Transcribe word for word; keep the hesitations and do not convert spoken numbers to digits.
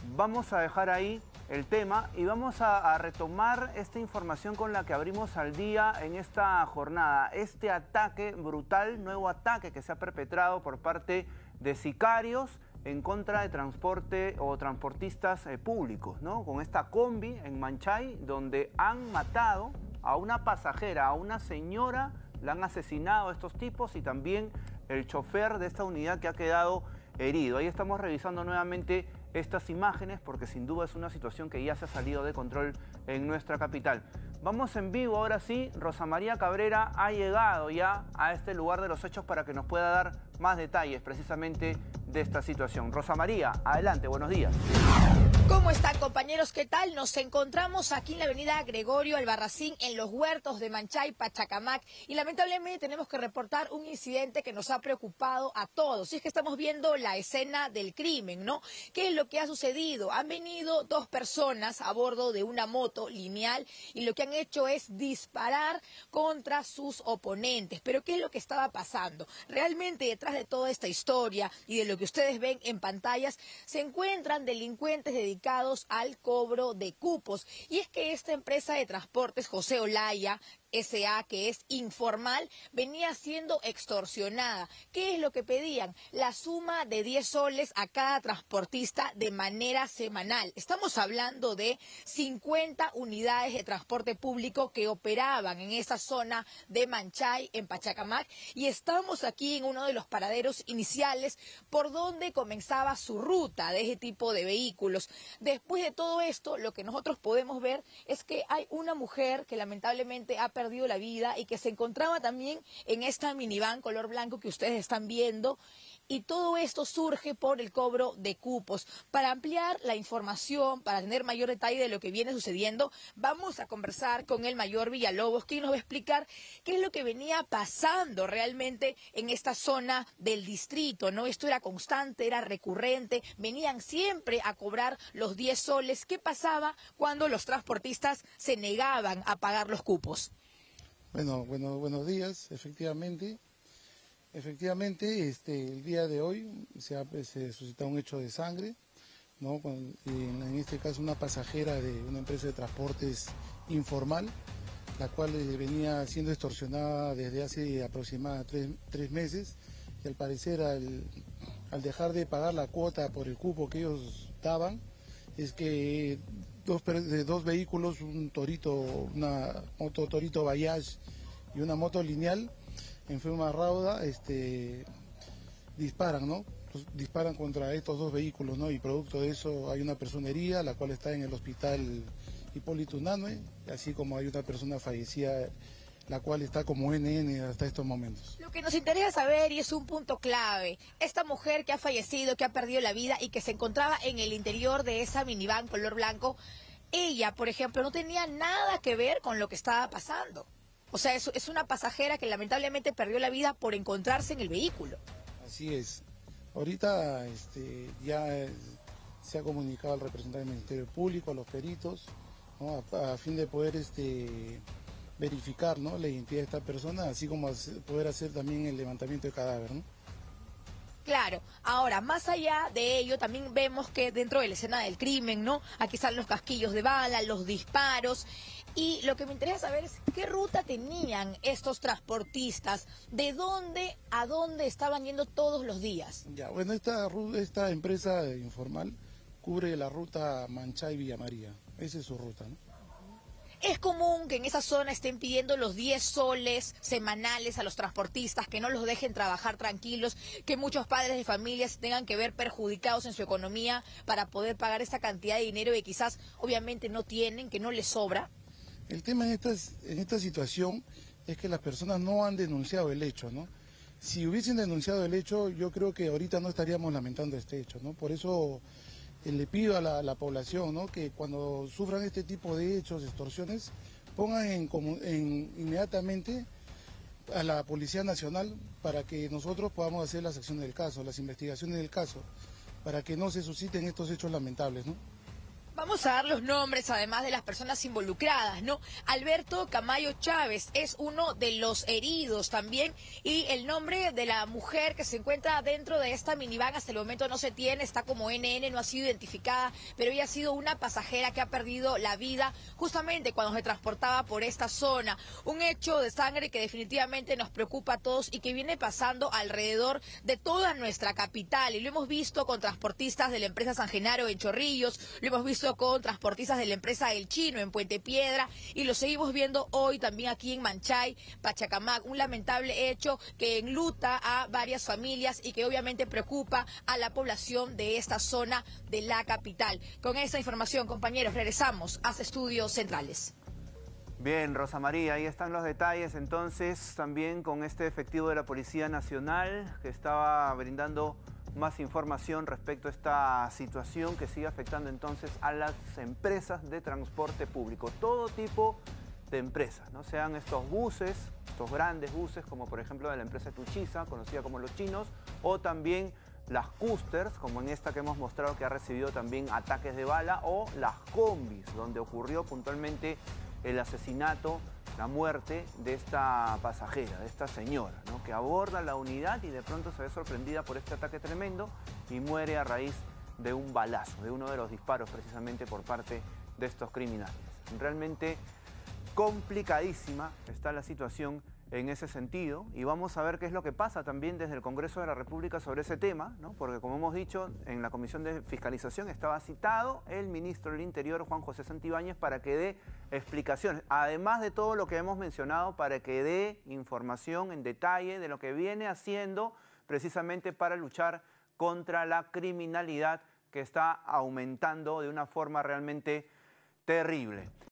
vamos a dejar ahí el tema y vamos a, a retomar esta información con la que abrimos al día en esta jornada. Este ataque brutal, nuevo ataque que se ha perpetrado por parte de sicarios en contra de transporte o transportistas eh, públicos, ¿no? Con esta combi en Manchay, donde han matado a una pasajera, a una señora, la han asesinado estos tipos, y también el chofer de esta unidad que ha quedado herido. Ahí estamos revisando nuevamente estas imágenes porque sin duda es una situación que ya se ha salido de control en nuestra capital. Vamos en vivo ahora sí. Rosa María Cabrera ha llegado ya a este lugar de los hechos para que nos pueda dar más detalles precisamente de esta situación. Rosa María, adelante, buenos días. ¿Cómo están, compañeros? ¿Qué tal? Nos encontramos aquí en la avenida Gregorio Albarracín, en los huertos de Manchay, Pachacamac, y lamentablemente tenemos que reportar un incidente que nos ha preocupado a todos. Y es que estamos viendo la escena del crimen, ¿no? ¿Qué es lo que ha sucedido? Han venido dos personas a bordo de una moto lineal y lo que han hecho es disparar contra sus oponentes. Pero ¿qué es lo que estaba pasando? Realmente detrás de toda esta historia y de lo que ustedes ven en pantallas se encuentran delincuentes dedicados al cobro de cupos. Y es que esta empresa de transportes José Olaya S A, que es informal, venía siendo extorsionada. ¿Qué es lo que pedían? La suma de diez soles a cada transportista de manera semanal. Estamos hablando de cincuenta unidades de transporte público que operaban en esa zona de Manchay, en Pachacamac, y estamos aquí en uno de los paraderos iniciales por donde comenzaba su ruta de ese tipo de vehículos. Después de todo esto, lo que nosotros podemos ver es que hay una mujer que lamentablemente ha perdido la vida y que se encontraba también en esta minivan color blanco que ustedes están viendo, y todo esto surge por el cobro de cupos. Para ampliar la información, para tener mayor detalle de lo que viene sucediendo, vamos a conversar con el mayor Villalobos, quien nos va a explicar qué es lo que venía pasando realmente en esta zona del distrito, ¿no? Esto era constante, era recurrente, venían siempre a cobrar los diez soles. ¿Qué pasaba cuando los transportistas se negaban a pagar los cupos? Bueno, bueno, buenos días, efectivamente, efectivamente, este, el día de hoy se ha se suscitado un hecho de sangre, ¿no? Con, en, en este caso una pasajera de una empresa de transportes informal, la cual eh, venía siendo extorsionada desde hace aproximadamente tres, tres meses, y al parecer al, al dejar de pagar la cuota por el cupo que ellos daban, es que dos, de dos vehículos, un Torito, una moto Torito Bayash y una moto lineal, en forma rauda, este, disparan, ¿no? Pues disparan contra estos dos vehículos, ¿no? Y producto de eso hay una persona herida, la cual está en el hospital Hipólito Unanue, así como hay una persona fallecida, la cual está como N N hasta estos momentos. Lo que nos interesa saber, y es un punto clave, esta mujer que ha fallecido, que ha perdido la vida y que se encontraba en el interior de esa minivan color blanco, ella, por ejemplo, no tenía nada que ver con lo que estaba pasando. O sea, es, es una pasajera que lamentablemente perdió la vida por encontrarse en el vehículo. Así es. Ahorita este, ya se ha comunicado al representante del Ministerio Público, a los peritos, ¿no? a, a fin de poder este, verificar, ¿no? la identidad de esta persona, así como poder hacer también el levantamiento de cadáver, ¿no? Claro, ahora, más allá de ello, también vemos que dentro de la escena del crimen, ¿no? Aquí están los casquillos de bala, los disparos, y lo que me interesa saber es qué ruta tenían estos transportistas, de dónde a dónde estaban yendo todos los días. Ya, bueno, esta, esta empresa informal cubre la ruta Manchay-Villa María, esa es su ruta, ¿no? Es común que en esa zona estén pidiendo los diez soles semanales a los transportistas, que no los dejen trabajar tranquilos, que muchos padres de familias tengan que ver perjudicados en su economía para poder pagar esta cantidad de dinero que quizás obviamente no tienen, que no les sobra. El tema en esta, en esta situación es que las personas no han denunciado el hecho, ¿no? Si hubiesen denunciado el hecho, yo creo que ahorita no estaríamos lamentando este hecho, ¿no? Por eso eh, le pido a la, la población, ¿no? que cuando sufran este tipo de hechos, extorsiones, pongan en, en, inmediatamente a la Policía Nacional para que nosotros podamos hacer las acciones del caso, las investigaciones del caso, para que no se susciten estos hechos lamentables, ¿no? Vamos a dar los nombres, además de las personas involucradas, ¿no? Alberto Camayo Chávez es uno de los heridos también, y el nombre de la mujer que se encuentra dentro de esta minivan hasta el momento no se tiene, está como N N, no ha sido identificada, pero ella ha sido una pasajera que ha perdido la vida justamente cuando se transportaba por esta zona. Un hecho de sangre que definitivamente nos preocupa a todos y que viene pasando alrededor de toda nuestra capital, y lo hemos visto con transportistas de la empresa San Genaro en Chorrillos, lo hemos visto con transportistas de la empresa El Chino en Puente Piedra, y lo seguimos viendo hoy también aquí en Manchay, Pachacamac, un lamentable hecho que enluta a varias familias y que obviamente preocupa a la población de esta zona de la capital. Con esta información, compañeros, regresamos a Estudios Centrales. Bien, Rosa María, ahí están los detalles entonces, también con este efectivo de la Policía Nacional que estaba brindando más información respecto a esta situación que sigue afectando entonces a las empresas de transporte público. Todo tipo de empresas, ¿no? Sean estos buses, estos grandes buses, como por ejemplo de la empresa Tuchiza, conocida como Los Chinos, o también las Custers, como en esta que hemos mostrado que ha recibido también ataques de bala, o las combis, donde ocurrió puntualmente el asesinato, la muerte de esta pasajera, de esta señora, ¿no? Que aborda la unidad y de pronto se ve sorprendida por este ataque tremendo y muere a raíz de un balazo, de uno de los disparos precisamente por parte de estos criminales. Realmente complicadísima está la situación en ese sentido, y vamos a ver qué es lo que pasa también desde el Congreso de la República sobre ese tema, ¿no? Porque como hemos dicho, en la Comisión de Fiscalización estaba citado el ministro del Interior, Juan José Santibáñez, para que dé explicaciones, además de todo lo que hemos mencionado, para que dé información en detalle de lo que viene haciendo precisamente para luchar contra la criminalidad que está aumentando de una forma realmente terrible.